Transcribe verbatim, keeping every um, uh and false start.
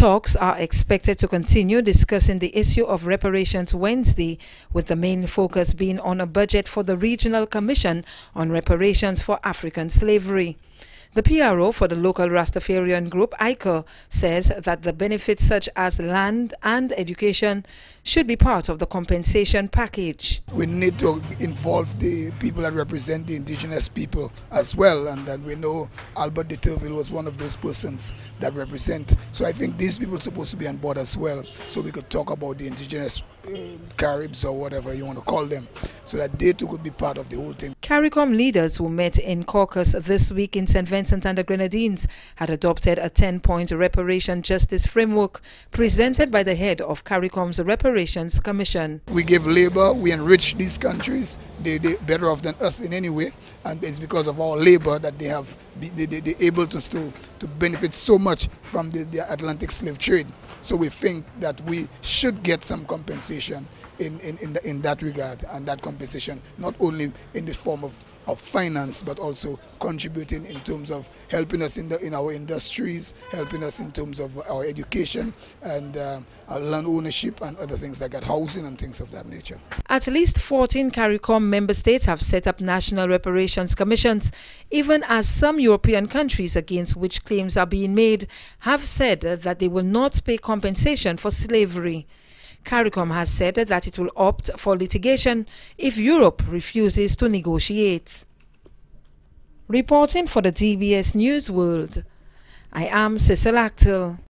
Talks are expected to continue discussing the issue of reparations Wednesday, with the main focus being on a budget for the Regional Commission on Reparations for African Slavery. The P R O for the local Rastafarian group, Actille, says that the benefits such as land and education should be part of the compensation package. We need to involve the people that represent the indigenous people as well, and then we know Albert de Turville was one of those persons that represent. So I think these people are supposed to be on board as well, so we could talk about the indigenous uh, Caribs or whatever you want to call them, so that they too could be part of the whole thing. Caricom leaders who met in caucus this week in Saint Vincent and the Grenadines had adopted a ten-point reparation justice framework presented by the head of Caricom's Reparations Commission. We give labor, we enrich these countries, they, they better off than us in any way, and it's because of our labor that they have they, they, they're able to, to, to benefit so much from the, the Atlantic slave trade. So we think that we should get some compensation in, in, in, the, in that regard, and that compensation not only in the form of, of finance, but also contributing in terms of helping us in, the, in our industries, helping us in terms of our education and uh, our land ownership and other things like that, housing and things of that nature. At least fourteen Caricom member states have set up national reparations commissions, even as some European countries against which claims are being made have said that they will not pay compensation for slavery. Caricom has said that it will opt for litigation if Europe refuses to negotiate. Reporting for the D B S News World, I am Cecile Actille.